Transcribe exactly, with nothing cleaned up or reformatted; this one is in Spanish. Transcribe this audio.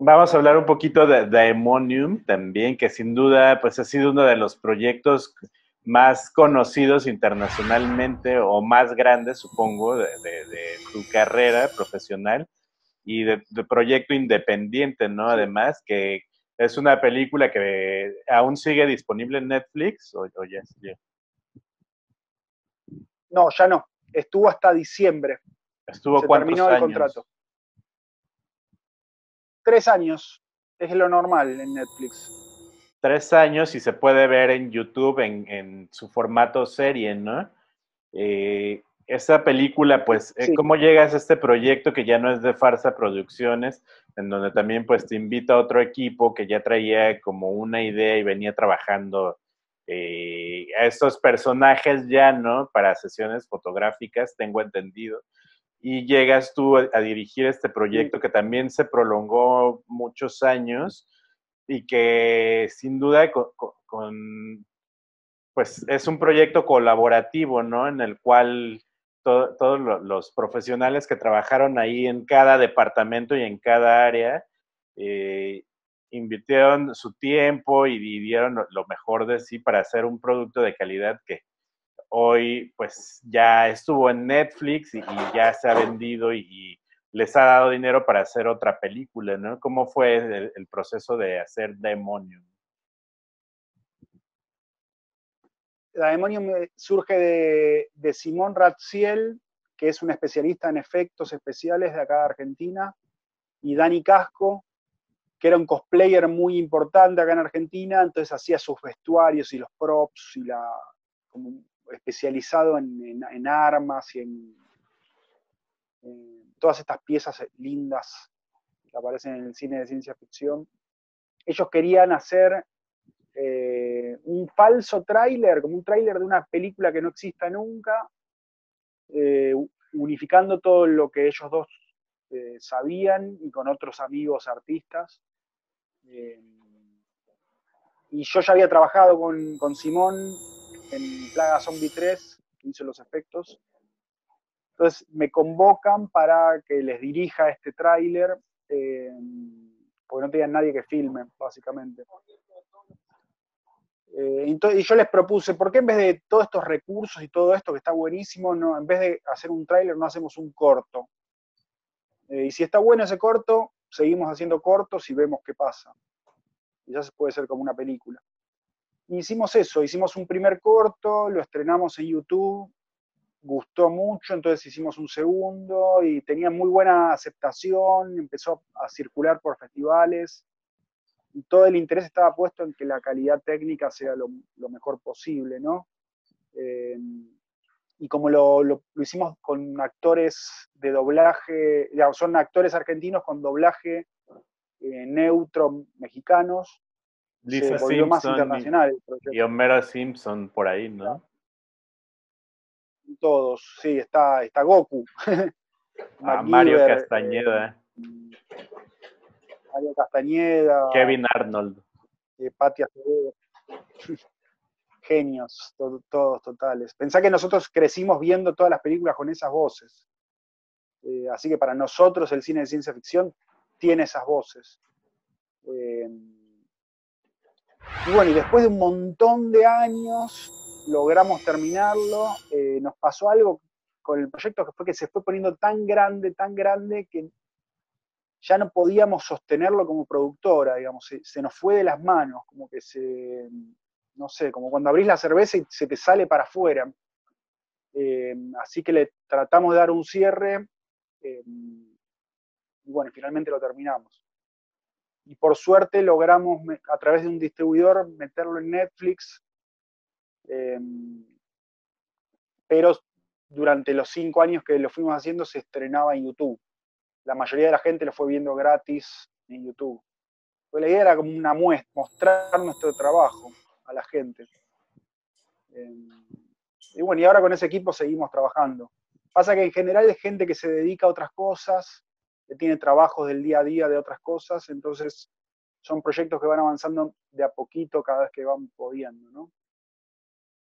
Vamos a hablar un poquito de Daemonium también, que sin duda pues ha sido uno de los proyectos más conocidos internacionalmente o más grandes, supongo, de, de, de tu carrera profesional y de, de proyecto independiente, ¿no? Sí. Además, que es una película que aún sigue disponible en Netflix o, o ya, ya No, ya no. Estuvo hasta diciembre. estuvo Se cuántos terminó el años. contrato. Tres años es lo normal en Netflix. Tres años y se puede ver en YouTube en, en su formato serie, ¿no? Eh, esta película, pues, eh, Sí. ¿cómo llegas a este proyecto que ya no es de Farsa Producciones, en donde también, pues, te invita a otro equipo que ya traía como una idea y venía trabajando eh, a estos personajes ya, ¿no? Para sesiones fotográficas, tengo entendido. Y llegas tú a, a dirigir este Sí. proyecto que también se prolongó muchos años y que sin duda con, con, con pues es un proyecto colaborativo, ¿no? En el cual to todos lo, los profesionales que trabajaron ahí en cada departamento y en cada área eh, invirtieron su tiempo y, y dieron lo, lo mejor de sí para hacer un producto de calidad que hoy pues ya estuvo en Netflix y, y ya se ha vendido y, y, les ha dado dinero para hacer otra película, ¿no? ¿Cómo fue el, el proceso de hacer Demonium? La Demonio surge de, de Simón Ratziel, que es un especialista en efectos especiales de acá de Argentina, y Dani Casco, que era un cosplayer muy importante acá en Argentina, entonces hacía sus vestuarios y los props y la como especializado en, en, en armas y en, en todas estas piezas lindas que aparecen en el cine de ciencia ficción. Ellos querían hacer eh, un falso tráiler, como un tráiler de una película que no exista nunca, eh, unificando todo lo que ellos dos eh, sabían y con otros amigos artistas. Eh, y yo ya había trabajado con, con Simón en Plaga Zombie tres, que hizo los efectos. Entonces me convocan para que les dirija este tráiler, eh, porque no tenían nadie que filme, básicamente. Eh, y yo les propuse, ¿por qué en vez de todos estos recursos y todo esto que está buenísimo, no, en vez de hacer un tráiler, no hacemos un corto? Eh, y si está bueno ese corto, seguimos haciendo cortos y vemos qué pasa. Quizás puede ser como una película. Y hicimos eso, hicimos un primer corto, lo estrenamos en YouTube, gustó mucho, entonces hicimos un segundo y tenía muy buena aceptación, empezó a circular por festivales. Y todo el interés estaba puesto en que la calidad técnica sea lo, lo mejor posible, ¿no? Eh, y como lo, lo, lo, hicimos con actores de doblaje, digamos, son actores argentinos con doblaje eh, neutro mexicanos, se Lisa volvió más Simpson y, internacional el y proyecto. Homero Simpson por ahí, ¿no? Todos, sí, está, está Goku, A Mario MacGyver, eh, Castañeda, Mario Castañeda, Kevin Arnold. eh, Patti Acevedo. Genios, to todos totales. Pensá que nosotros crecimos viendo todas las películas con esas voces. Eh, así que para nosotros el cine de ciencia ficción tiene esas voces. Eh, y bueno, y después de un montón de años logramos terminarlo. Eh, nos pasó algo con el proyecto que fue que se fue poniendo tan grande, tan grande, que ya no podíamos sostenerlo como productora, digamos, se, se nos fue de las manos, como que se, no sé, como cuando abrís la cerveza y se te sale para afuera. Eh, así que le tratamos de dar un cierre eh, y bueno, finalmente lo terminamos. Y por suerte logramos a través de un distribuidor meterlo en Netflix, eh, pero durante los cinco años que lo fuimos haciendo se estrenaba en YouTube. La mayoría de la gente lo fue viendo gratis en YouTube. Pues la idea era como una muestra, mostrar nuestro trabajo a la gente. Eh, y bueno, y ahora con ese equipo seguimos trabajando. Pasa que en general es gente que se dedica a otras cosas, que tiene trabajos del día a día de otras cosas, entonces son proyectos que van avanzando de a poquito cada vez que van pudiendo, ¿no?